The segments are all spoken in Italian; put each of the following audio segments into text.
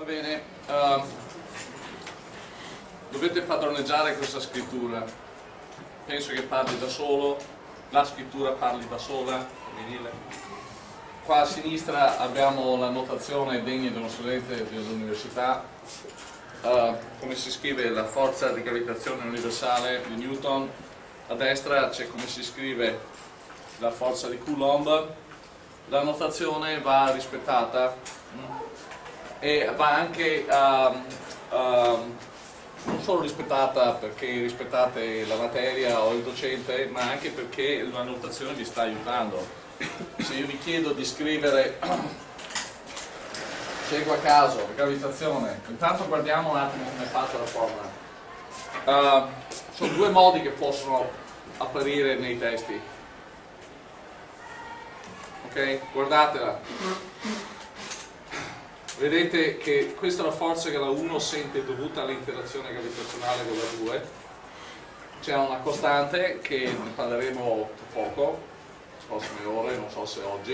Va bene, dovete padroneggiare questa scrittura. Penso che parli da solo, la scrittura parli da sola. Qua a sinistra abbiamo la notazione degna di uno studente dell'università, come si scrive la forza di gravitazione universale di Newton. A destra c'è come si scrive la forza di Coulomb. La notazione va rispettata e va anche non solo rispettata perché rispettate la materia o il docente, ma anche perché la notazione vi sta aiutando. Se io vi chiedo di scrivere, scelgo a caso, gravitazione, intanto guardiamo un attimo come è fatta la formula. Sono due modi che possono apparire nei testi. Ok? Guardatela. Vedete che questa è la forza che la 1 sente dovuta all'interazione gravitazionale con la 2. C'è una costante che ne parleremo tra poco, le prossime ore, non so se oggi.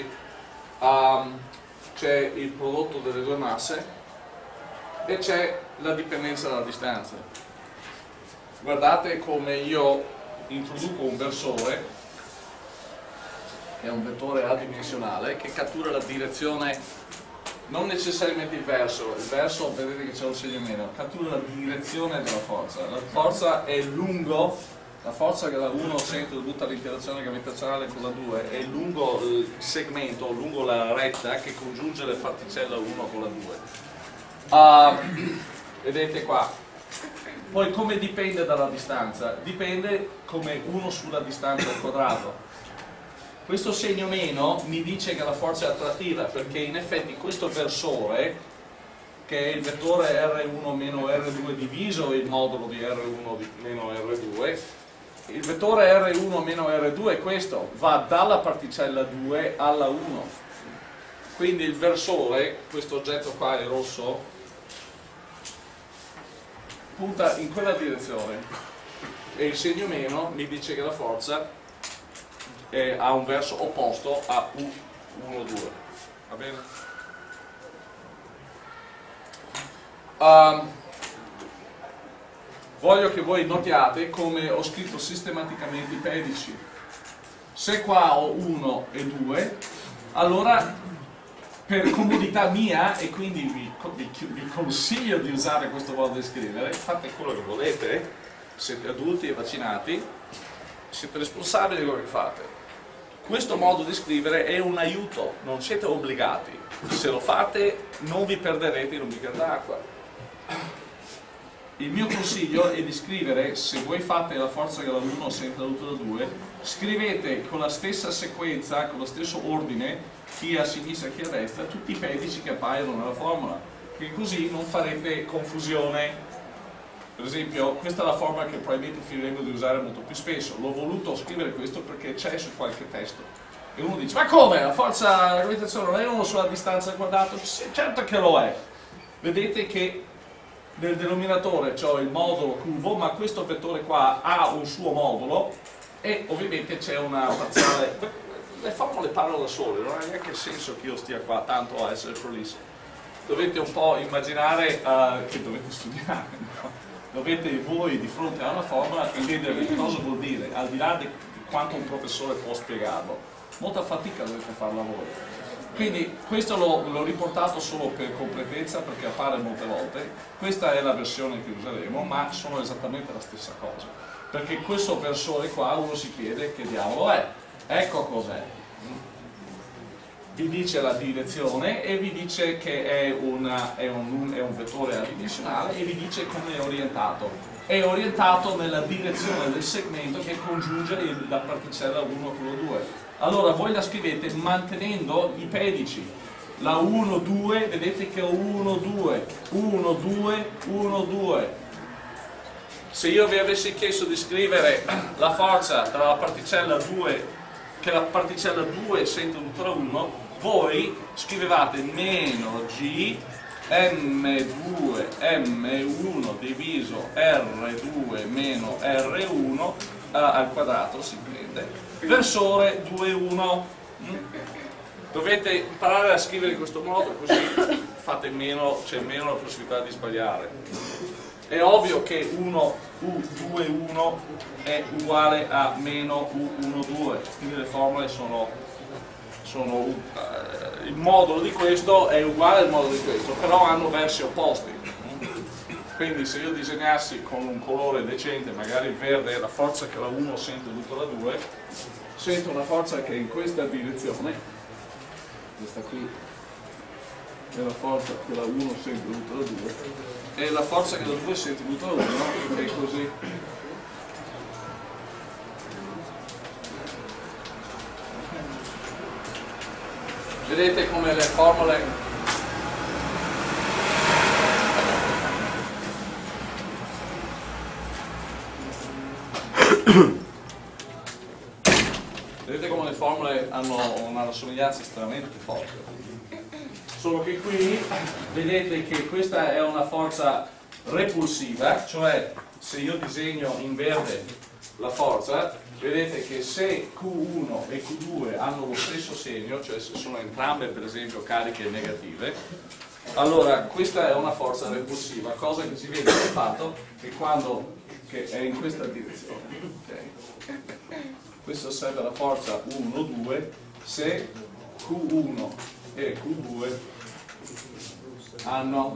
C'è il prodotto delle due masse e c'è la dipendenza dalla distanza. Guardate come io introduco un versore, che è un vettore adimensionale, che cattura la direzione. Non necessariamente il verso vedete che c'è un segno meno, cattura la direzione della forza. La forza è lungo, la forza che la 1 sente dovuta all'interazione gravitazionale con la 2 è lungo il segmento, lungo la retta che congiunge le particelle 1 con la 2. Vedete qua. Poi come dipende dalla distanza? Dipende come 1 sulla distanza al quadrato. Questo segno meno mi dice che la forza è attrattiva, perché in effetti questo versore, che è il vettore R1 meno R2 diviso il modulo di R1 meno R2, il vettore R1 meno R2 è questo, va dalla particella 2 alla 1. Quindi il versore, questo oggetto qua è rosso, punta in quella direzione e il segno meno mi dice che la forza ha un verso opposto a U1, 2. Va bene? Voglio che voi notiate come ho scritto sistematicamente i pedici. Se qua ho 1 e 2, allora per comodità mia, e quindi vi consiglio di usare questo modo di scrivere, fate quello che volete, siete adulti e vaccinati, siete responsabili di quello che fate. Questo modo di scrivere è un aiuto, non siete obbligati. Se lo fate non vi perderete in un bicchiere d'acqua. Il mio consiglio è di scrivere, se voi fate la forza che la 1 sente dovuta alla 2, scrivete con la stessa sequenza, con lo stesso ordine, chi a sinistra e chi a destra, tutti i pedici che appaiono nella formula, che così non farete confusione. Per esempio, questa è la formula che probabilmente finiremo di usare molto più spesso. L'ho voluto scrivere questo perché c'è su qualche testo. E uno dice, ma come? La forza, la gravitazione non è 1 sulla distanza al quadrato? Certo che lo è. Vedete che nel denominatore c'ho il modulo curvo, ma questo vettore qua ha un suo modulo e ovviamente c'è una parziale. Le formule parlano da sole, non ha neanche senso che io stia qua tanto a essere prolisso. Dovete un po' immaginare che dovete studiare, no? Dovete voi di fronte a una formula vedere cosa vuol dire, al di là di quanto un professore può spiegarlo. Molta fatica dovete farla voi. Quindi questo l'ho riportato solo per completezza, perché appare molte volte. Questa è la versione che useremo, ma sono esattamente la stessa cosa. Perché questo versore qua uno si chiede che diavolo è. Ecco cos'è. Vi dice la direzione e vi dice che è un vettore adimensionale e vi dice come è orientato. È orientato nella direzione del segmento che congiunge la particella 1 con la 2. Allora voi la scrivete mantenendo i pedici. La 1, 2, vedete che ho 1, 2, 1, 2, 1, 2. Se io vi avessi chiesto di scrivere la forza tra la particella 2, che la particella 2 sente un tra 1, voi scrivevate meno G M2 M1 diviso R2 meno R1 al quadrato, si prende, versore 2, 1. Dovete imparare a scrivere in questo modo, così fate meno, c'è meno la possibilità di sbagliare. È ovvio che 1 U2,1 è uguale a meno U1,2, quindi le formule il modulo di questo è uguale al modulo di questo, però hanno versi opposti. Quindi se io disegnassi con un colore decente, magari il verde è la forza che la 1 sente dovuta alla 2, sento una forza che è in questa direzione, questa qui è la forza che la 1 sente dovuta alla 2, e la forza che la 2 sente dovuta alla 1 è così. Vedete come le formule hanno una somiglianza estremamente forte. Solo che qui vedete che questa è una forza repulsiva, cioè se io disegno in verde la forza, vedete che se Q1 e Q2 hanno lo stesso segno, cioè se sono entrambe per esempio cariche negative, allora questa è una forza repulsiva, cosa che si vede dal fatto che quando è in questa direzione, okay? Questa sarebbe la forza 1, 2, se Q1 e Q2 hanno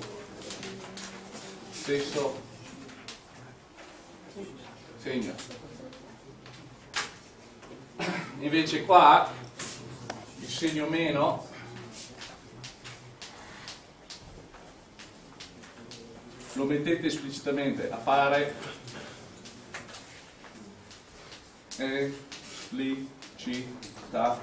stesso segno. Invece qua il segno meno lo mettete esplicitamente, appare elicitamente.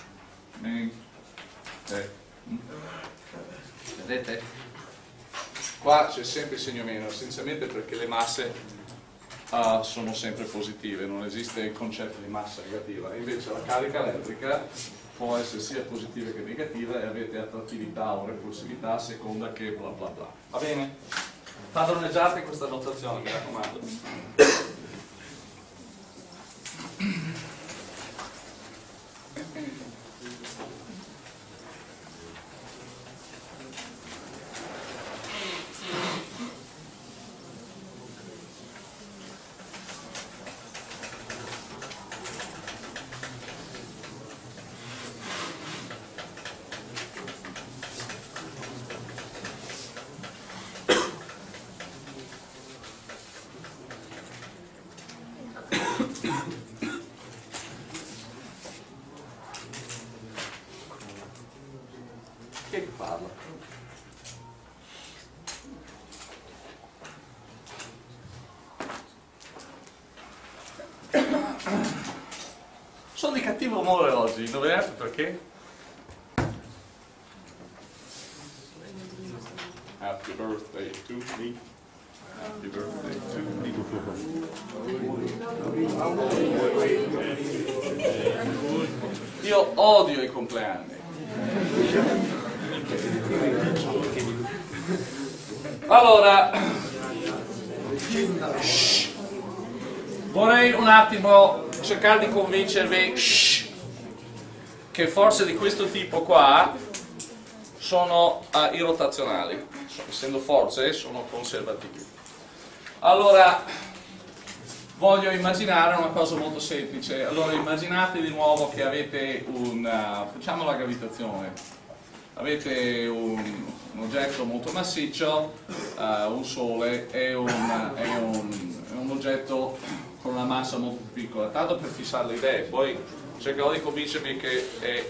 Vedete? Qua c'è sempre il segno meno, essenzialmente perché le masse sono sempre positive, non esiste il concetto di massa negativa. Invece la carica elettrica può essere sia positiva che negativa e avete attrattività o repulsività a seconda che bla bla bla. Va bene? Padroneggiate questa notazione, mi raccomando. Chi è che parla? Sono di cattivo umore oggi, indovinate perché? Happy birthday to me. Happy birthday to me. Io odio i compleanni. Allora, vorrei un attimo cercare di convincervi che forze di questo tipo qua sono irrotazionali, essendo forze sono conservativi. Allora, voglio immaginare una cosa molto semplice. Allora, immaginate di nuovo che avete facciamo la gravitazione. Avete un oggetto molto massiccio, un sole e un oggetto con una massa molto più piccola. Tanto per fissare le idee, poi cercherò di convincervi che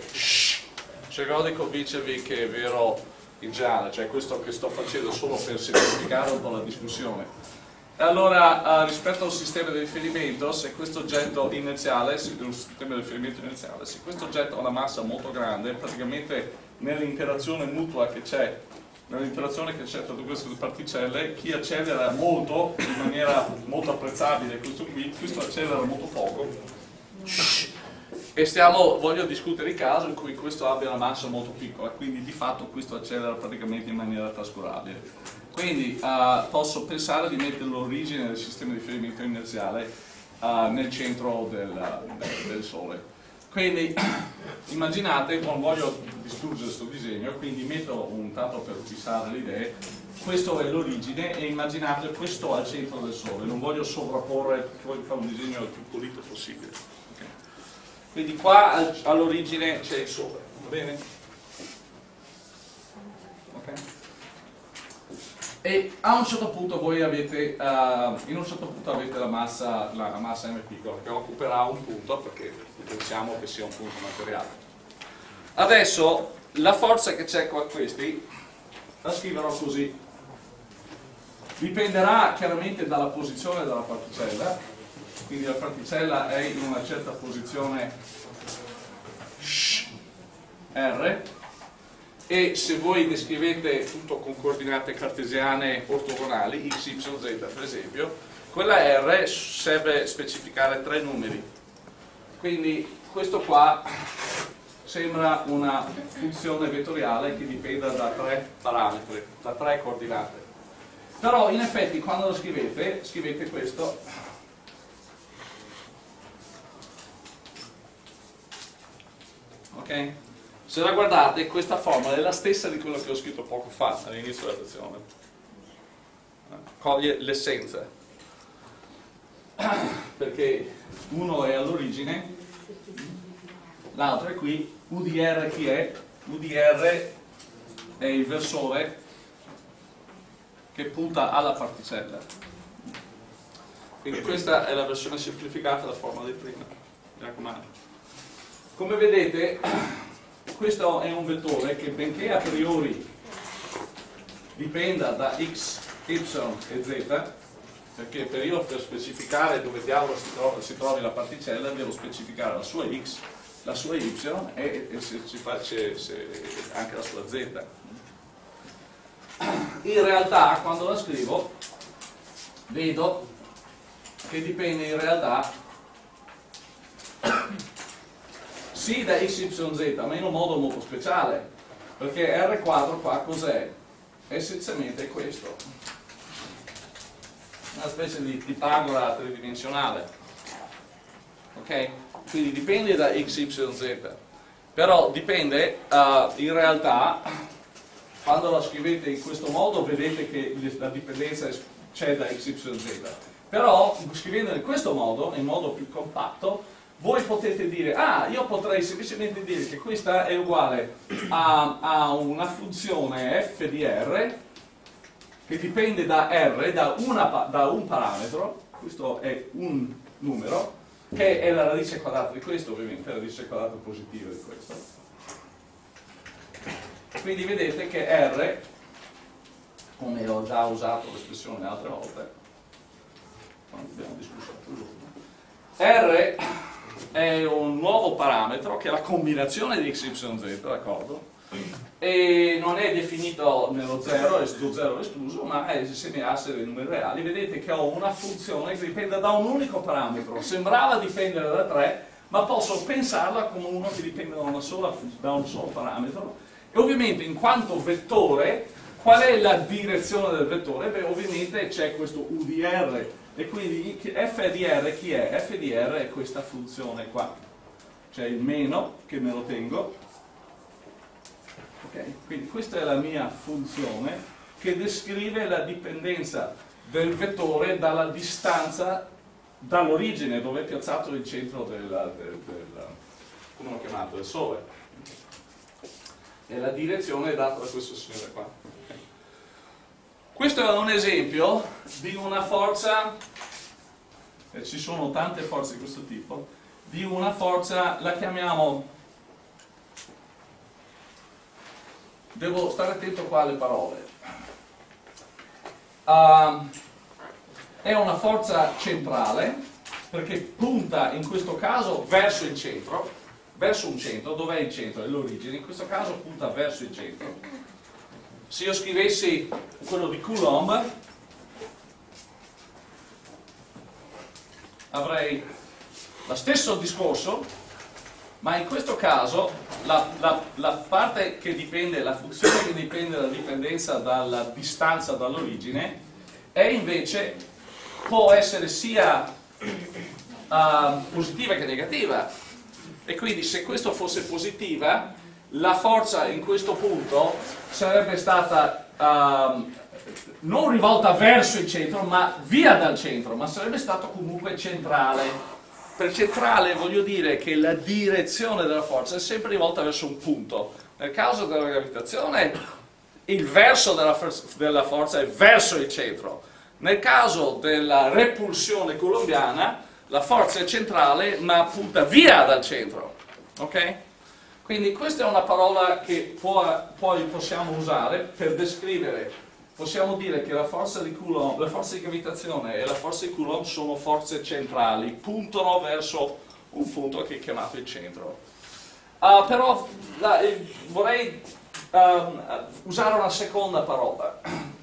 è vero il generale, cioè questo che sto facendo solo per semplificare un po' la discussione. Allora, rispetto al sistema di riferimento, se questo oggetto inerziale, se questo oggetto ha una massa molto grande, praticamente nell'interazione mutua che c'è, nell'interazione che c'è tra queste due particelle, chi accelera molto, in maniera molto apprezzabile, questo accelera molto poco. E voglio discutere il caso in cui questo abbia una massa molto piccola, quindi di fatto questo accelera praticamente in maniera trascurabile. Quindi posso pensare di mettere l'origine del sistema di riferimento inerziale nel centro del Sole. Quindi immaginate, non voglio distruggere questo disegno, quindi metto tanto per fissare le idee, questo è l'origine e immaginate questo al centro del Sole, non voglio sovrapporre perché voglio fare un disegno il più pulito possibile. Okay. Quindi qua all'origine c'è il Sole, va bene? Okay. E a un certo punto voi avete, in un certo punto avete la massa m piccola che occuperà un punto perché pensiamo che sia un punto materiale. Adesso la forza che c'è qua questi la scriverò così. Dipenderà chiaramente dalla posizione della particella, quindi la particella è in una certa posizione R. E se voi descrivete tutto con coordinate cartesiane ortogonali, x, y, z per esempio, quella R serve specificare 3 numeri. Quindi questo qua sembra una funzione vettoriale che dipenda da 3 parametri, da 3 coordinate. Però in effetti quando lo scrivete questo. Ok? Se la guardate, questa formula è la stessa di quello che ho scritto poco fa all'inizio della lezione. Coglie l'essenza. Perché uno è all'origine, l'altro è qui. UDR chi è? UDR è il versore che punta alla particella. Quindi questa è la versione semplificata della formula di prima. Mi raccomando. Come vedete, questo è un vettore che benché a priori dipenda da x, y e z, perché per specificare dove diavolo si trovi la particella devo specificare la sua x, la sua y e anche la sua z. In realtà quando la scrivo vedo che dipende in realtà sì da x, y, z, ma in un modo molto speciale, perché R quadro qua cos'è? Essenzialmente questo, una specie di Pitagora tridimensionale, ok? Quindi dipende da x, y, z, però dipende in realtà, quando la scrivete in questo modo vedete che la dipendenza c'è da x, y, z, però scrivendo in questo modo, in modo più compatto, voi potete dire, io potrei semplicemente dire che questa è uguale a una funzione f di r che dipende da r, da un parametro, questo è un numero, che è la radice quadrata di questo, ovviamente, la radice quadrata positiva di questo. Quindi vedete che r, come ho già usato l'espressione altre volte, quando abbiamo discusso l'altro giorno, r è un nuovo parametro che è la combinazione di x, y, z, d'accordo? E non è definito nello 0, lo 0 escluso, ma è semi-asse dei numeri reali. Vedete che ho una funzione che dipende da un unico parametro. Sembrava dipendere da 3, ma posso pensarla come uno che dipende da un solo parametro. E ovviamente in quanto vettore, qual è la direzione del vettore? Beh, ovviamente c'è questo UDR. E quindi f di r chi è? F di r è questa funzione qua, cioè il meno che me lo tengo, ok? Quindi questa è la mia funzione che descrive la dipendenza del vettore dalla distanza dall'origine dove è piazzato il centro come l'ho chiamato, del Sole, e la direzione è data da questo signore qua. Questo è un esempio di una forza, e ci sono tante forze di questo tipo, di una forza, la chiamiamo, devo stare attento qua alle parole, è una forza centrale, perché punta in questo caso verso il centro, verso un centro, dov'è il centro? È l'origine, in questo caso punta verso il centro. Se io scrivessi quello di Coulomb, avrei lo stesso discorso, ma in questo caso la parte che dipende, la funzione che dipende dalla dipendenza dalla distanza dall'origine, è invece, può essere sia positiva che negativa. E quindi se questo fosse positiva, la forza in questo punto sarebbe stata non rivolta verso il centro, ma via dal centro, ma sarebbe stato comunque centrale. Per centrale voglio dire che la direzione della forza è sempre rivolta verso un punto. Nel caso della gravitazione il verso della forza è verso il centro. Nel caso della repulsione coulombiana la forza è centrale ma punta via dal centro. Ok? Quindi questa è una parola che poi possiamo usare per descrivere. Possiamo dire che la forza di Coulomb, la forza di gravitazione e la forza di Coulomb sono forze centrali, puntano verso un punto che è chiamato il centro. Però vorrei usare una seconda parola.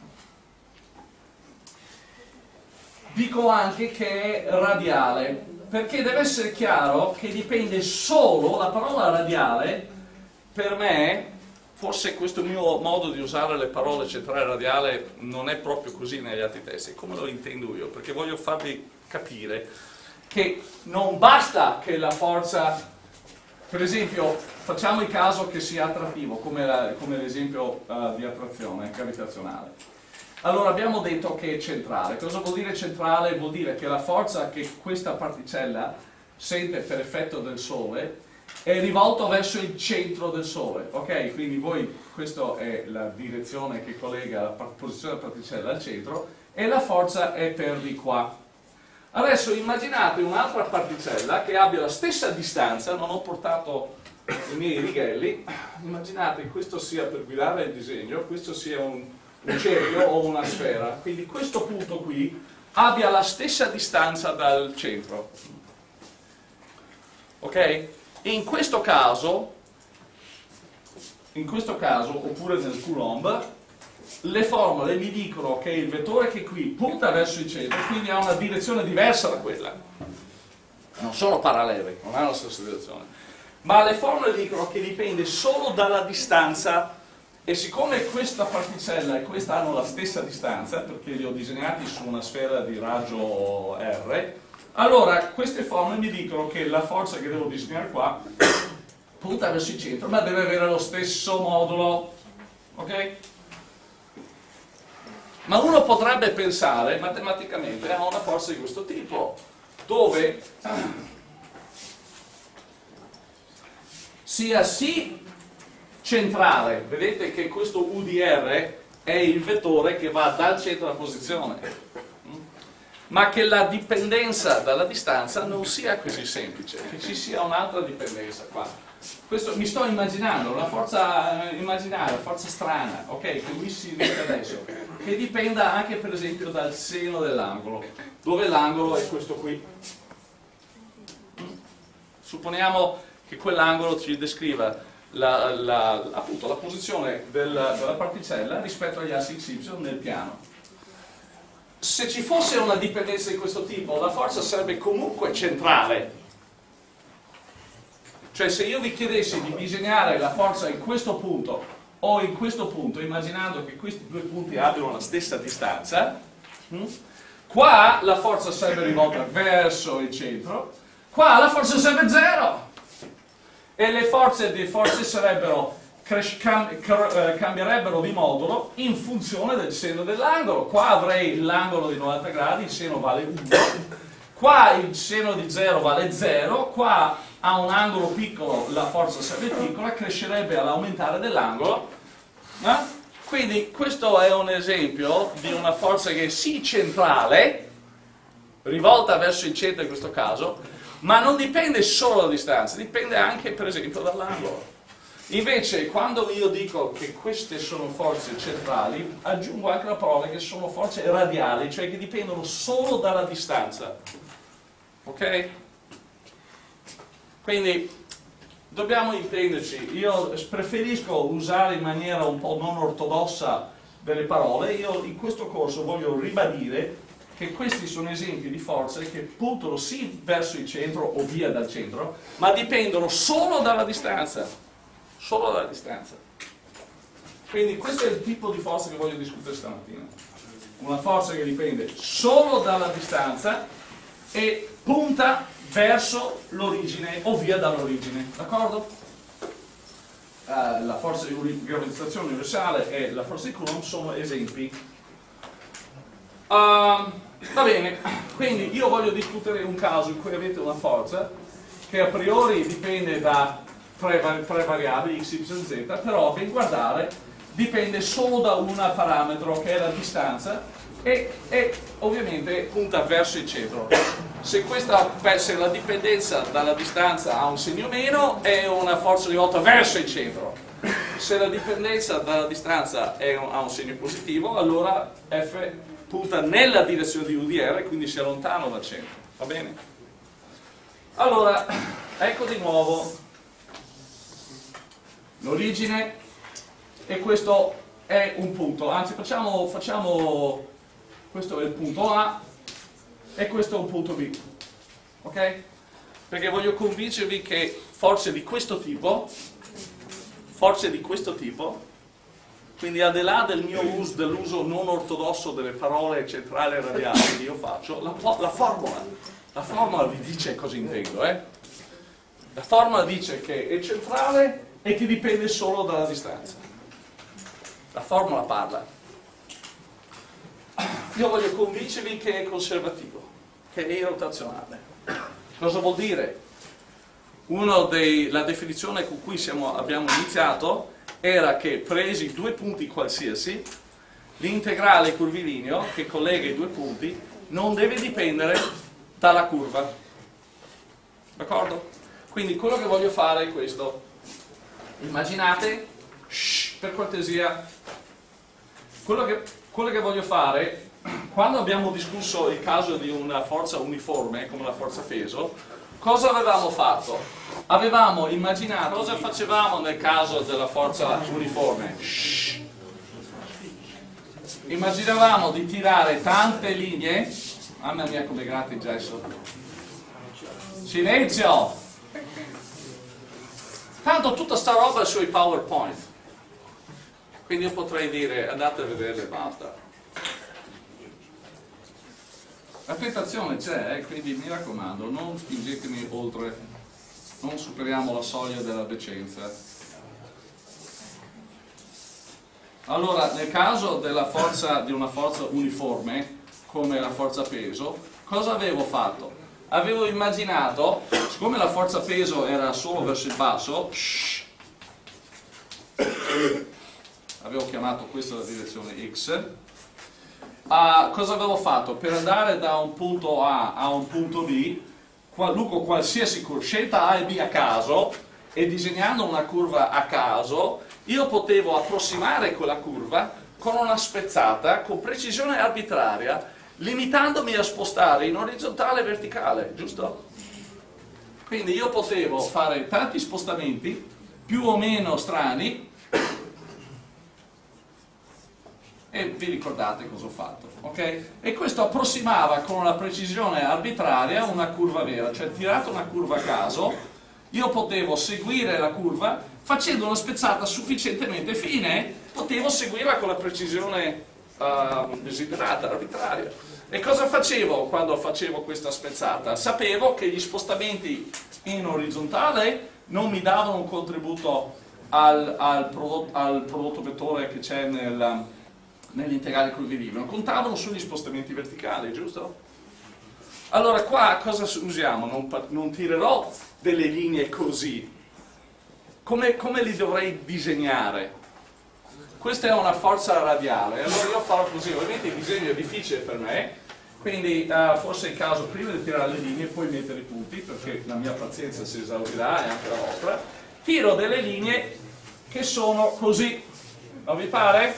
Dico anche che è radiale, perché deve essere chiaro che dipende solo, la parola radiale, per me, forse questo mio modo di usare le parole centrale e radiale non è proprio così negli altri testi, come lo intendo io, perché voglio farvi capire che non basta che la forza, per esempio, facciamo il caso che sia attrattivo, come l'esempio di attrazione gravitazionale. Allora abbiamo detto che è centrale. Cosa vuol dire centrale? Vuol dire che la forza che questa particella sente per effetto del Sole è rivolto verso il centro del Sole, ok? Quindi questa è la direzione che collega la posizione della particella al centro e la forza è per di qua. Adesso immaginate un'altra particella che abbia la stessa distanza, non ho portato i miei righelli, immaginate che questo sia, per guidare il disegno, questo sia un cerchio o una sfera, quindi questo punto qui abbia la stessa distanza dal centro, ok? In questo caso, oppure nel Coulomb, le formule mi dicono che il vettore che qui punta verso il centro, quindi ha una direzione diversa da quella. Non sono parallele, non hanno la stessa direzione. Ma le formule dicono che dipende solo dalla distanza, e siccome questa particella e questa hanno la stessa distanza, perché li ho disegnati su una sfera di raggio R, allora queste formule mi dicono che la forza che devo disegnare qua punta verso il centro, ma deve avere lo stesso modulo, ok? Ma uno potrebbe pensare matematicamente a una forza di questo tipo, dove sia sì centrale, vedete che questo UDR è il vettore che va dal centro alla posizione, ma che la dipendenza dalla distanza non sia così semplice, che ci sia un'altra dipendenza qua. Questo mi sto immaginando, una forza immaginaria, una forza strana, ok, che qui si vede adesso, che dipenda anche per esempio dal seno dell'angolo, dove l'angolo è questo qui. Supponiamo che quell'angolo ci descriva appunto la posizione della particella rispetto agli assi XY nel piano. Se ci fosse una dipendenza di questo tipo, la forza sarebbe comunque centrale. Cioè se io vi chiedessi di disegnare la forza in questo punto o in questo punto, immaginando che questi due punti abbiano la stessa distanza, qua la forza sarebbe rivolta verso il centro, qua la forza sarebbe 0 e le forze sarebbero cambierebbero di modulo in funzione del seno dell'angolo. Qua avrei l'angolo di 90 gradi, il seno vale 1, qua il seno di 0 vale 0, qua a un angolo piccolo la forza sarebbe piccola, crescerebbe all'aumentare dell'angolo. Quindi questo è un esempio di una forza che è sì centrale, rivolta verso il centro in questo caso, ma non dipende solo dalla distanza, dipende anche per esempio dall'angolo. Invece quando io dico che queste sono forze centrali, aggiungo anche la parola che sono forze radiali, cioè che dipendono solo dalla distanza. Ok? Quindi dobbiamo intenderci, io preferisco usare in maniera un po' non ortodossa delle parole, io in questo corso voglio ribadire che questi sono esempi di forze che puntano sì verso il centro o via dal centro, ma dipendono solo dalla distanza. Solo dalla distanza. Quindi questo è il tipo di forza che voglio discutere stamattina. Una forza che dipende solo dalla distanza e punta verso l'origine o via dall'origine, d'accordo? la forza di gravitazione universale e la forza di Coulomb sono esempi. Va bene, quindi io voglio discutere un caso in cui avete una forza che a priori dipende da tre variabili x, y, z, però ben guardare dipende solo da un parametro che è la distanza e ovviamente punta verso il centro. Se la dipendenza dalla distanza ha un segno meno, è una forza di volta verso il centro. Se la dipendenza dalla distanza ha un segno positivo, allora F punta nella direzione di UDR, quindi si allontana dal centro. Va bene? Allora, ecco di nuovo l'origine, e questo è un punto. Anzi, facciamo questo è il punto A e questo è un punto B. Ok? Perché voglio convincervi che forze di questo tipo, quindi al di là del mio dell'uso non ortodosso delle parole centrali e radiali che io faccio, la formula vi dice cosa intendo, La formula dice che è centrale e che dipende solo dalla distanza. La formula parla. Io voglio convincervi che è conservativo, che è irrotazionale. Cosa vuol dire? La definizione con cui abbiamo iniziato era che, presi due punti qualsiasi, l'integrale curvilineo che collega i due punti non deve dipendere dalla curva. D'accordo? Quindi quello che voglio fare è questo. Immaginate, per cortesia, quello che voglio fare, quando abbiamo discusso il caso di una forza uniforme come la forza peso, cosa avevamo fatto? Avevamo immaginato cosa facevamo nel caso della forza uniforme. Immaginavamo di tirare tante linee. Mamma mia come gratta il gesso. Silenzio! Tanto tutta sta roba è sui PowerPoint, quindi io potrei dire andate a vederle e basta. La tentazione c'è, quindi mi raccomando, non spingetemi oltre, non superiamo la soglia della decenza. Allora, nel caso di una forza uniforme, come la forza peso, cosa avevo fatto? Avevo immaginato, siccome la forza peso era solo verso il basso, avevo chiamato questa la direzione x, cosa avevo fatto? Per andare da un punto A a un punto B, qualsiasi scelta A e B a caso, e disegnando una curva a caso, io potevo approssimare quella curva con una spezzata, con precisione arbitraria, limitandomi a spostare in orizzontale e verticale, giusto? Quindi io potevo fare tanti spostamenti, più o meno strani, e vi ricordate cosa ho fatto, ok? E questo approssimava con una precisione arbitraria una curva vera, cioè tirato una curva a caso, io potevo seguire la curva, facendo una spezzata sufficientemente fine, potevo seguirla con la precisione desiderata, arbitraria. E cosa facevo quando facevo questa spezzata? Sapevo che gli spostamenti in orizzontale non mi davano un contributo al prodotto vettore che c'è nell'integrale curvilineo, contavano sugli spostamenti verticali, giusto? Allora qua cosa usiamo? Non tirerò delle linee così. Come li dovrei disegnare? Questa è una forza radiale, allora io farò così, ovviamente il disegno è difficile per me, quindi forse è il caso prima di tirare le linee e poi mettere i punti, perché la mia pazienza si esaurirà e anche la vostra. Tiro delle linee che sono così, non vi pare?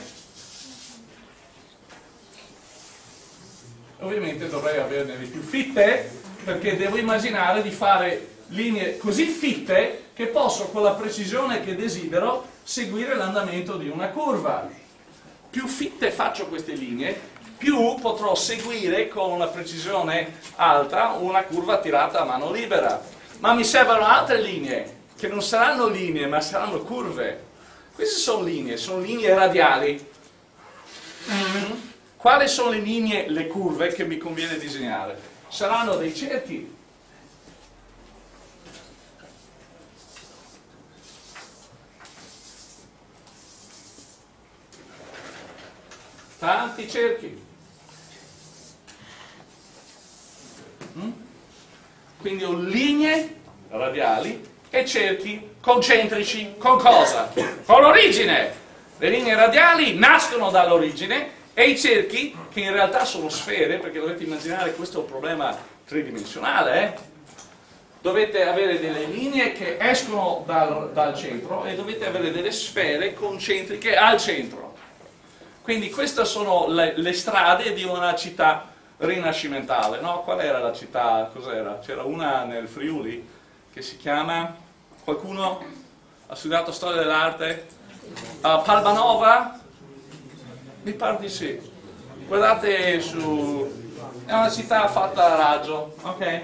Ovviamente dovrei averne di più fitte, perché devo immaginare di fare linee così fitte che posso, con la precisione che desidero, seguire l'andamento di una curva. Più fitte faccio queste linee, più potrò seguire con una precisione alta una curva tirata a mano libera. Ma mi servono altre linee, che non saranno linee, ma saranno curve. Queste sono linee radiali. Quali sono le curve che mi conviene disegnare? Saranno dei cerchi. tanti cerchi. Quindi ho linee radiali e cerchi concentrici. Con cosa? Con l'origine. Le linee radiali nascono dall'origine e i cerchi, che in realtà sono sfere, perché dovete immaginare questo è un problema tridimensionale, dovete avere delle linee che escono dal centro e dovete avere delle sfere concentriche al centro. Quindi queste sono le strade di una città rinascimentale, no? Qual era la città? Cos'era? C'era una nel Friuli che si chiama, qualcuno ha studiato storia dell'arte? Palmanova? Mi pare di sì. Guardate su, è una città fatta a raggio, ok?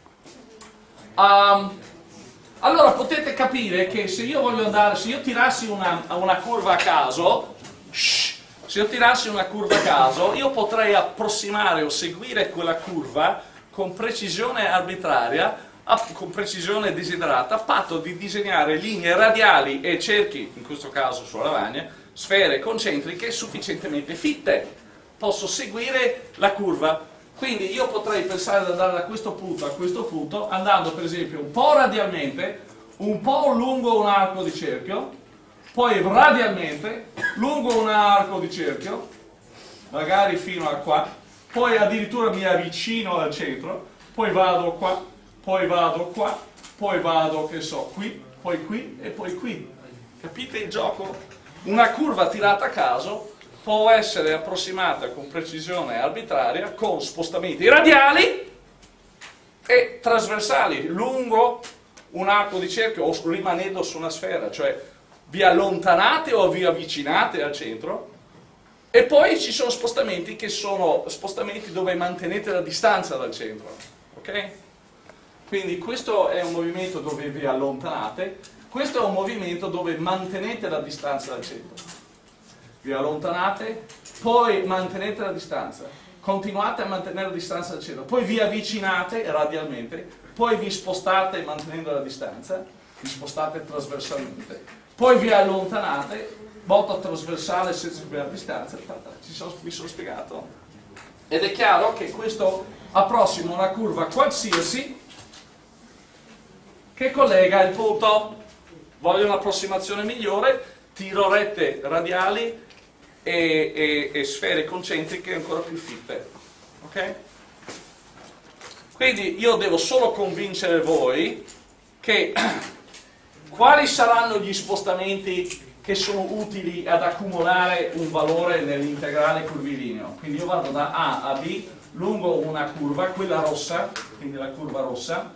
Allora potete capire che se io voglio andare, se io tirassi una curva a caso, se io tirassi una curva a caso, io potrei approssimare o seguire quella curva con precisione arbitraria, con precisione desiderata, a patto di disegnare linee radiali e cerchi, in questo caso sulla lavagna, sfere concentriche sufficientemente fitte. Posso seguire la curva. Quindi io potrei pensare di andare da questo punto a questo punto, andando per esempio un po' radialmente, un po' lungo un arco di cerchio, poi radialmente, lungo un arco di cerchio, magari fino a qua, poi addirittura mi avvicino al centro, poi vado qua, poi vado qua, poi vado, che so, qui, poi qui e poi qui. Capite il gioco? Una curva tirata a caso può essere approssimata con precisione arbitraria, con spostamenti radiali e trasversali, lungo un arco di cerchio o rimanendo su una sfera, cioè vi allontanate o vi avvicinate al centro, e poi ci sono spostamenti che sono spostamenti dove mantenete la distanza dal centro, ok? Quindi questo è un movimento dove vi allontanate, questo è un movimento dove mantenete la distanza dal centro. Vi allontanate, poi mantenete la distanza, continuate a mantenere la distanza dal centro, poi vi avvicinate radialmente, poi vi spostate mantenendo la distanza, vi spostate trasversalmente, poi vi allontanate, volta trasversale senza cambiare distanza, vi sono spiegato. Ed è chiaro che questo approssima una curva qualsiasi che collega il punto. Voglio un'approssimazione migliore, tiro rette radiali e sfere concentriche ancora più fitte. Ok? Quindi io devo solo convincere voi che quali saranno gli spostamenti che sono utili ad accumulare un valore nell'integrale curvilineo. Quindi io vado da A a B lungo una curva, quella rossa, quindi la curva rossa.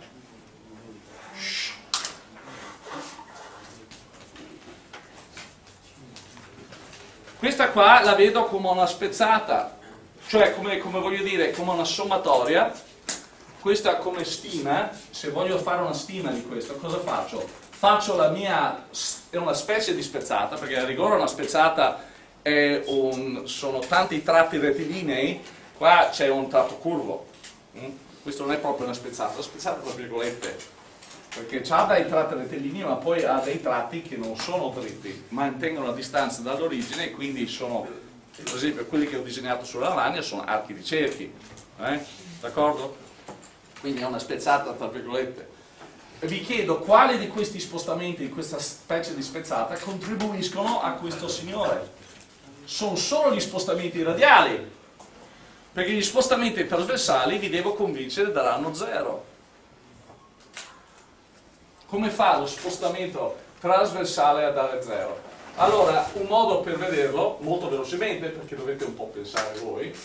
Questa qua la vedo come una spezzata, cioè come voglio dire, come una sommatoria. Questa come stima, se voglio fare una stima di questo, cosa faccio? Faccio la mia, è una specie di spezzata, perché a rigore una spezzata sono tanti tratti rettilinei, qua c'è un tratto curvo, questo non è proprio una spezzata tra virgolette, perché ha dei tratti rettilinei ma poi ha dei tratti che non sono dritti, mantengono la distanza dall'origine e quindi sono, per esempio quelli che ho disegnato sulla lavagna sono archi di cerchi, d'accordo? Quindi è una spezzata tra virgolette. Vi chiedo quali di questi spostamenti, di questa specie di spezzata, contribuiscono a questo signore. Sono solo gli spostamenti radiali, perché gli spostamenti trasversali vi devo convincere daranno 0. Come fa lo spostamento trasversale a dare 0? Allora, un modo per vederlo, molto velocemente, perché dovete un po' pensare voi,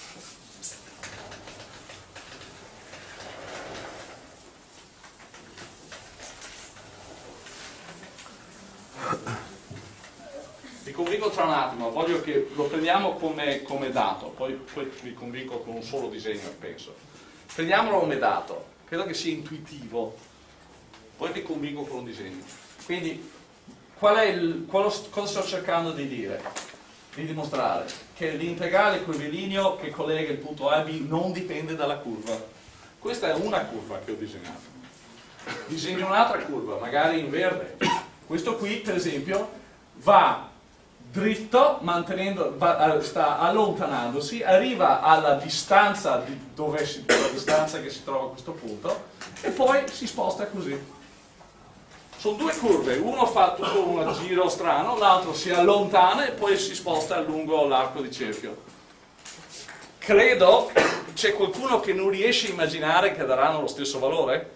vi convinco tra un attimo, voglio che lo prendiamo come dato, poi vi convinco con un solo disegno, penso. Prendiamolo come dato, credo che sia intuitivo, poi vi convinco con un disegno. Quindi, cosa sto cercando di dire? Di dimostrare che l'integrale curvilineo che collega il punto A e B non dipende dalla curva. Questa è una curva che ho disegnato. Disegno un'altra curva, magari in verde. Questo qui, per esempio, va dritto, sta allontanandosi, arriva alla distanza, la distanza che si trova a questo punto, e poi si sposta così. Sono due curve, uno fa tutto un giro strano, l'altro si allontana e poi si sposta lungo l'arco di cerchio. Credo, c'è qualcuno che non riesce a immaginare che daranno lo stesso valore?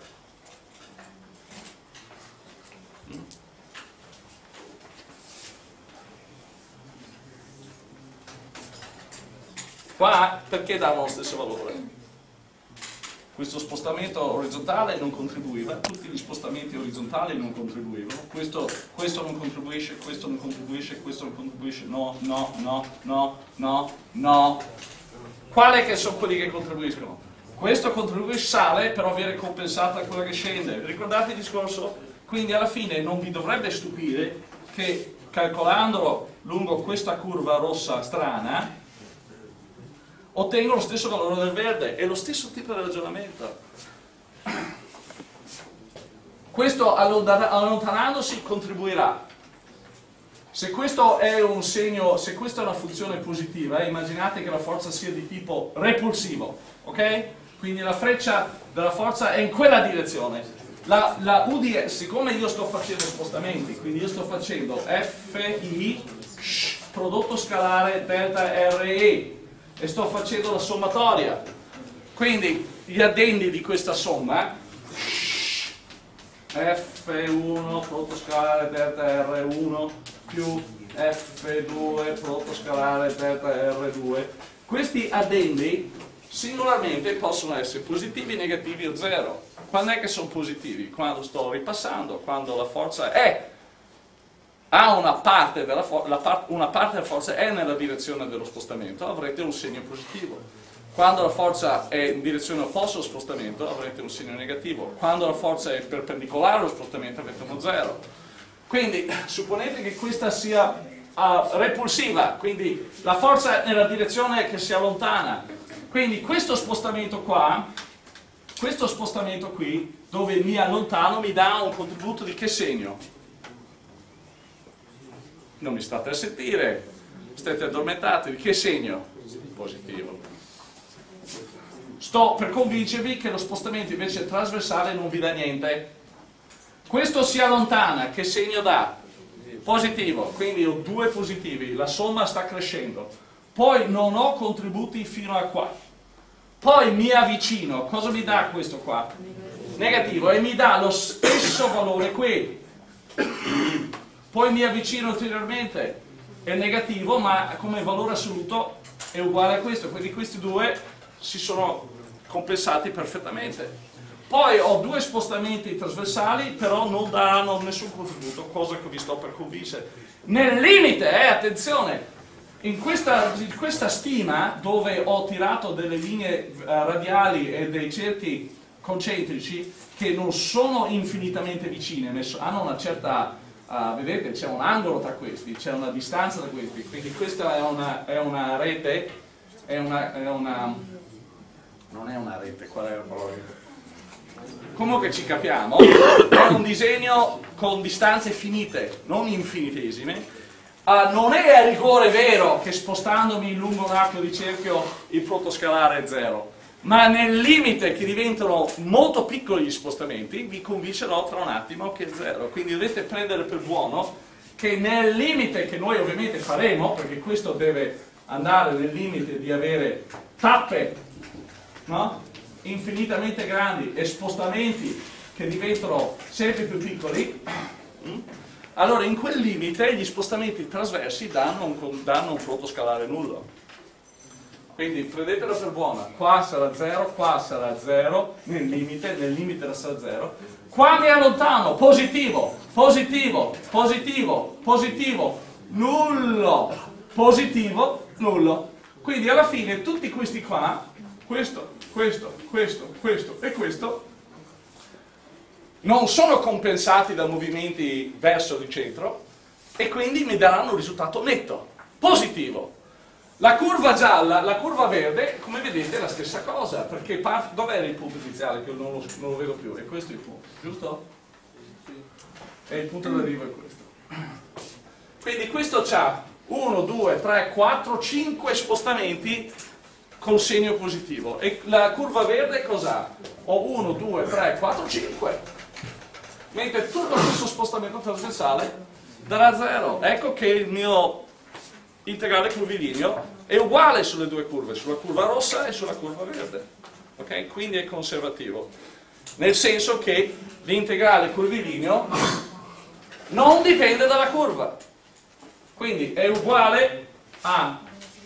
Qua perché davano lo stesso valore? Questo spostamento orizzontale non contribuiva, tutti gli spostamenti orizzontali non contribuivano, questo non contribuisce, questo non contribuisce, questo non contribuisce, no, no, no, no, no, no. Quali che sono quelli che contribuiscono? Questo contribuisce, sale, però viene compensata quella che scende. Ricordate il discorso? Quindi alla fine non vi dovrebbe stupire che calcolandolo lungo questa curva rossa strana ottengo lo stesso valore del verde, è lo stesso tipo di ragionamento. Questo allontanandosi contribuirà. Se questo è un segno, se questa è una funzione positiva, immaginate che la forza sia di tipo repulsivo, ok? Quindi la freccia della forza è in quella direzione. La UDS, siccome io sto facendo spostamenti, quindi io sto facendo FI prodotto scalare delta RE, e sto facendo la sommatoria, quindi gli addendi di questa somma F1 prodotto scalare delta R1 più F2 prodotto scalare delta R2, questi addendi singolarmente possono essere positivi, negativi o zero. Quando è che sono positivi? Quando sto ripassando, quando la forza ha una parte della forza è nella direzione dello spostamento, avrete un segno positivo. Quando la forza è in direzione opposta allo spostamento, avrete un segno negativo. Quando la forza è perpendicolare allo spostamento, avrete uno zero. Quindi, supponete che questa sia repulsiva, quindi la forza è nella direzione che si allontana. Quindi questo spostamento qua, questo spostamento qui, dove mi allontano, mi dà un contributo di che segno? Non mi state a sentire, state addormentati, di che segno? Positivo. Sto per convincervi che lo spostamento invece trasversale non vi dà niente. Questo si allontana, che segno dà? Positivo, quindi ho due positivi, la somma sta crescendo. Poi non ho contributi fino a qua. Poi mi avvicino, cosa mi dà questo qua? Negativo, e mi dà lo stesso valore qui. Poi mi avvicino ulteriormente, è negativo, ma come valore assoluto è uguale a questo, quindi questi due si sono compensati perfettamente. Poi ho due spostamenti trasversali, però non daranno nessun contributo, cosa che vi sto per convincere. Nel limite, attenzione, in questa stima dove ho tirato delle linee radiali e dei cerchi concentrici che non sono infinitamente vicine, hanno una certa... vedete, c'è un angolo tra questi, c'è una distanza tra questi, quindi questa è una rete, non è una rete, qual è la parola? Comunque ci capiamo, è un disegno con distanze finite, non infinitesime. Non è a rigore vero che spostandomi lungo un arco di cerchio il prodotto scalare è zero, ma nel limite che diventano molto piccoli gli spostamenti vi convincerò tra un attimo che è zero. Quindi dovete prendere per buono che nel limite che noi ovviamente faremo, perché questo deve andare nel limite di avere tappe, no? Infinitamente grandi e spostamenti che diventano sempre più piccoli, allora in quel limite gli spostamenti trasversi danno un prodotto scalare nullo. Quindi prendetela per buona, qua sarà 0, nel limite sarà 0. Qua mi allontano, positivo, positivo, positivo, positivo, nullo, positivo, nullo. Quindi alla fine tutti questi qua, questo, questo, questo, questo e questo, non sono compensati da movimenti verso il centro e quindi mi daranno un risultato netto, positivo. La curva gialla, la curva verde, come vedete è la stessa cosa, perché dov'era il punto iniziale che non lo vedo più? E questo è il punto, giusto? E il punto d'arrivo è questo. Quindi questo ha 1, 2, 3, 4, 5 spostamenti col segno positivo. E la curva verde cos'ha? Ho 1, 2, 3, 4, 5. Mentre tutto questo spostamento trasversale darà 0. Ecco che il mio integrale curvilineo è uguale sulle due curve, sulla curva rossa e sulla curva verde. Ok? Quindi è conservativo. Nel senso che l'integrale curvilineo non dipende dalla curva. Quindi è uguale a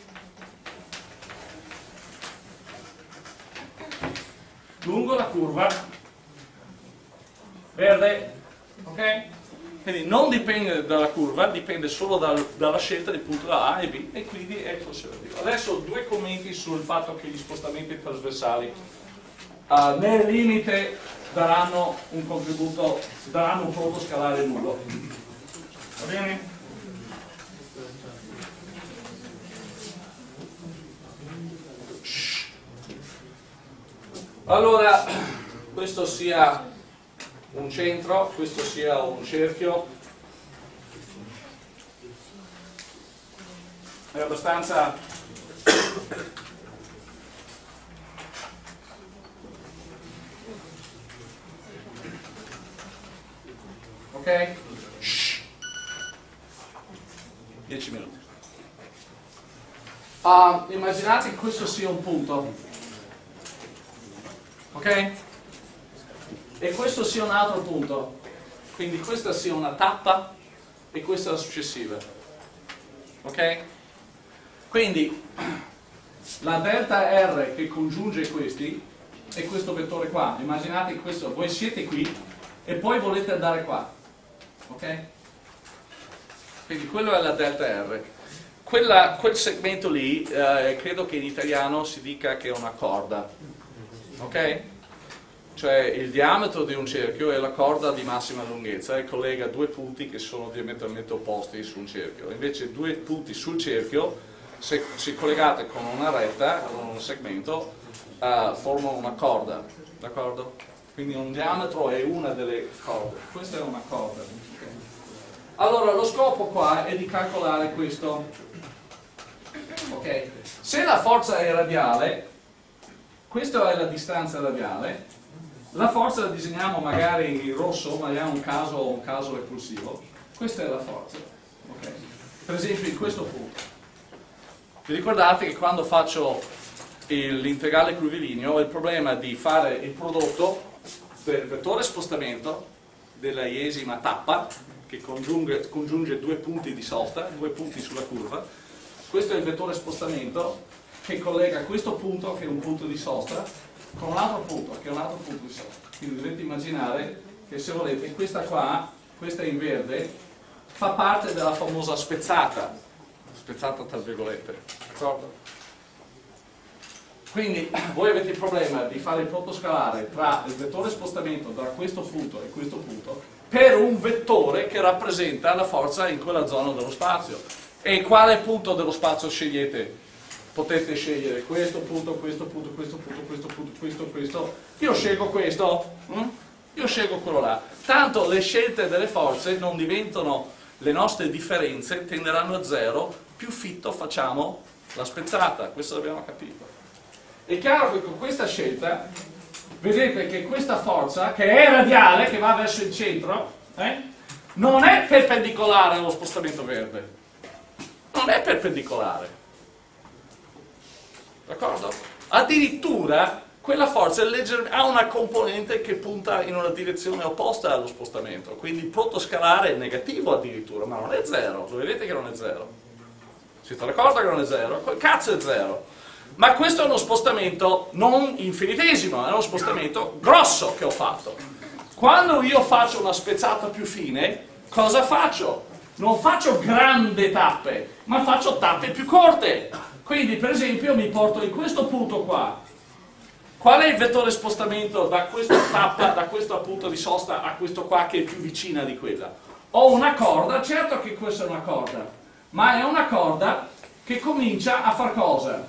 lungo la curva verde. Ok? Quindi non dipende dalla curva, dipende solo dalla scelta del punto da A e B, e quindi è conservativo. Adesso due commenti sul fatto che gli spostamenti trasversali nel limite daranno un contributo, daranno un prodotto scalare nullo. Va bene? Allora, questo sia un centro, questo sia un cerchio, è abbastanza ok? 10 minuti. Immaginate che questo sia un punto, ok? E questo sia un altro punto, quindi questa sia una tappa e questa la successiva, ok? Quindi la delta R che congiunge questi è questo vettore qua. Immaginate questo, voi siete qui e poi volete andare qua, ok? Quindi quello è la delta R. Quel segmento lì, credo che in italiano si dica che è una corda, ok? Cioè il diametro di un cerchio è la corda di massima lunghezza e collega due punti che sono diametralmente opposti su un cerchio. Invece due punti sul cerchio, se collegate con una retta, con un segmento, formano una corda, d'accordo? Quindi un diametro è una delle corde. Questa è una corda. Okay. Allora lo scopo qua è di calcolare questo. Ok? Se la forza è radiale, questa è la distanza radiale. La forza la disegniamo magari in rosso, ma è un caso repulsivo. Questa è la forza. Okay. Per esempio in questo punto. Vi ricordate che quando faccio l'integrale curvilineo ho il problema di fare il prodotto del vettore spostamento della iesima tappa che congiunge due punti di sosta, due punti sulla curva. Questo è il vettore spostamento che collega questo punto, che è un punto di sosta, con un altro punto, che è un altro punto di sosta. Quindi dovete immaginare che, se volete, questa qua, questa in verde, fa parte della famosa spezzata tra virgolette, d'accordo? Quindi voi avete il problema di fare il prodotto scalare tra il vettore spostamento da questo punto e questo punto per un vettore che rappresenta la forza in quella zona dello spazio. E quale punto dello spazio scegliete? Potete scegliere questo punto, questo punto, questo punto, questo punto, questo. Io scelgo questo, io scelgo quello là. Tanto le scelte delle forze non diventano, le nostre differenze tenderanno a zero, più fitto facciamo la spezzata, questo l'abbiamo capito. È chiaro che con questa scelta, vedete che questa forza, che è radiale, che va verso il centro, non è perpendicolare allo spostamento verde. Non è perpendicolare. D'accordo? Addirittura quella forza ha una componente che punta in una direzione opposta allo spostamento, quindi il prodotto scalare è negativo addirittura, ma non è zero, lo vedete che non è zero. Siete d'accordo che non è zero? Quel cazzo è zero. Ma questo è uno spostamento non infinitesimo, è uno spostamento grosso che ho fatto. Quando io faccio una spezzata più fine, cosa faccio? Non faccio grandi tappe, ma faccio tappe più corte. Quindi per esempio mi porto in questo punto qua. Qual è il vettore spostamento da questa tappa, da questo punto di sosta a questo qua che è più vicina di quella? Ho una corda, certo che questa è una corda, ma è una corda che comincia a far cosa?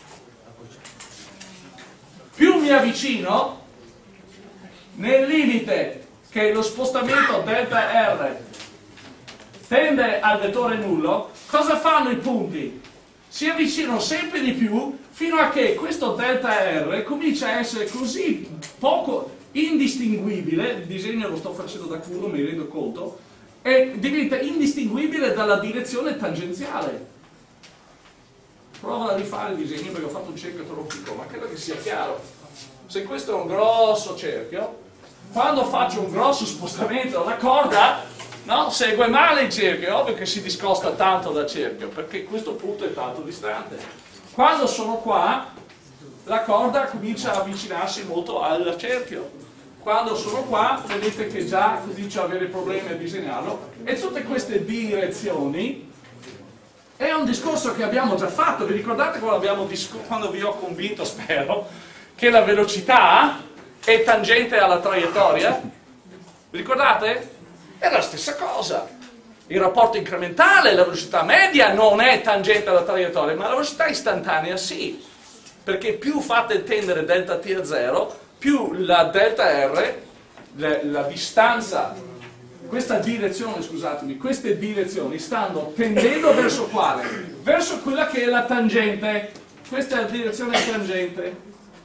Più mi avvicino, nel limite che lo spostamento delta R tende al vettore nullo, cosa fanno i punti? Si avvicinano sempre di più fino a che questo delta R comincia a essere così poco indistinguibile, il disegno lo sto facendo da culo, mi rendo conto, e diventa indistinguibile dalla direzione tangenziale. Prova a rifare il disegno perché ho fatto un cerchio troppo piccolo, ma credo che sia chiaro. Se questo è un grosso cerchio, quando faccio un grosso spostamento la corda, no, segue male il cerchio, è ovvio che si discosta tanto dal cerchio, perché questo punto è tanto distante. Quando sono qua, la corda comincia a avvicinarsi molto al cerchio. Quando sono qua, vedete che già comincio a avere problemi a disegnarlo, e tutte queste direzioni è un discorso che abbiamo già fatto. Vi ricordate quando vi ho convinto, spero, che la velocità è tangente alla traiettoria? Vi ricordate? È la stessa cosa. Il rapporto incrementale, la velocità media non è tangente alla traiettoria, ma la velocità istantanea sì. Perché più fate tendere delta t a 0, più la delta r, la distanza, questa direzione, scusatemi, queste direzioni stanno tendendo verso quale? Verso quella che è la tangente. Questa è la direzione tangente.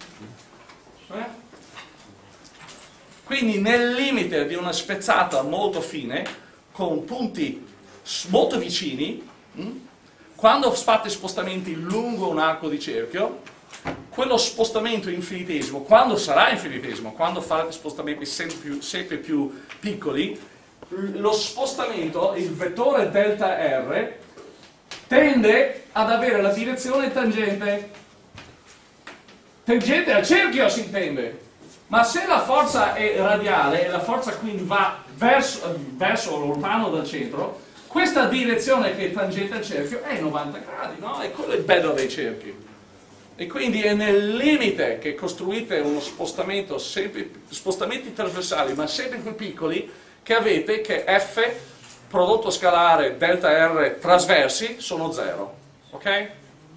Quindi nel limite di una spezzata molto fine, con punti molto vicini, quando fate spostamenti lungo un arco di cerchio, quello spostamento infinitesimo, quando sarà infinitesimo, quando fate spostamenti sempre più piccoli, lo spostamento, il vettore delta R, tende ad avere la direzione tangente. Tangente al cerchio si intende. Ma se la forza è radiale e la forza quindi va verso lontano dal centro, questa direzione che è tangente al cerchio è 90 gradi, no? E quello è il bello dei cerchi. E quindi è nel limite che costruite uno spostamento, spostamenti trasversali, ma sempre più piccoli, che avete che F, prodotto scalare delta R trasversi, sono 0. Ok?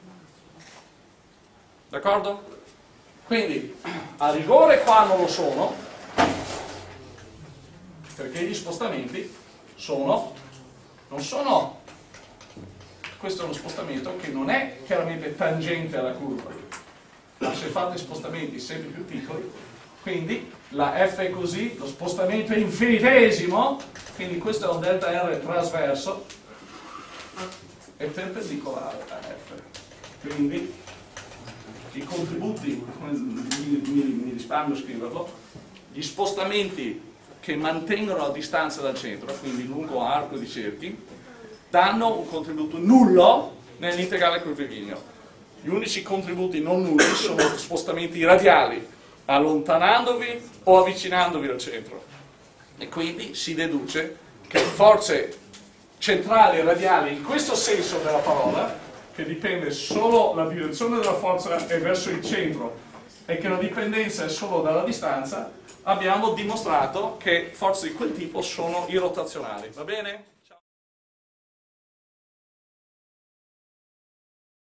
D'accordo? Quindi, a rigore qua non lo sono, perché gli spostamenti non sono, questo è uno spostamento che non è chiaramente tangente alla curva, ma se fate spostamenti sempre più piccoli, quindi la F è così, lo spostamento è infinitesimo, quindi questo è un delta R trasverso, è perpendicolare a F. Quindi i contributi, mi risparmio scriverlo, gli spostamenti che mantengono la distanza dal centro, quindi lungo arco di cerchi, danno un contributo nullo nell'integrale curvilineo. Gli unici contributi non nulli sono spostamenti radiali, allontanandovi o avvicinandovi al centro. E quindi si deduce che forze centrali e radiali, in questo senso della parola, che dipende solo la direzione della forza è verso il centro e che la dipendenza è solo dalla distanza, abbiamo dimostrato che forze di quel tipo sono irrotazionali. Va bene?